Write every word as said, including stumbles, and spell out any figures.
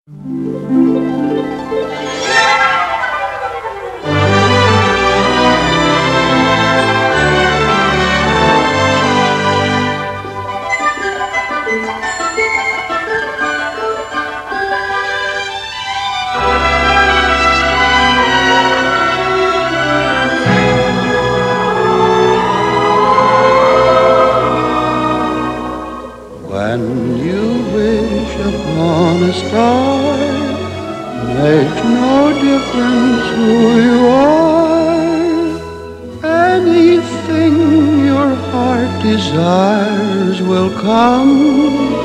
When you wish upon a star, makes no difference who you are. Anything your heart desires will come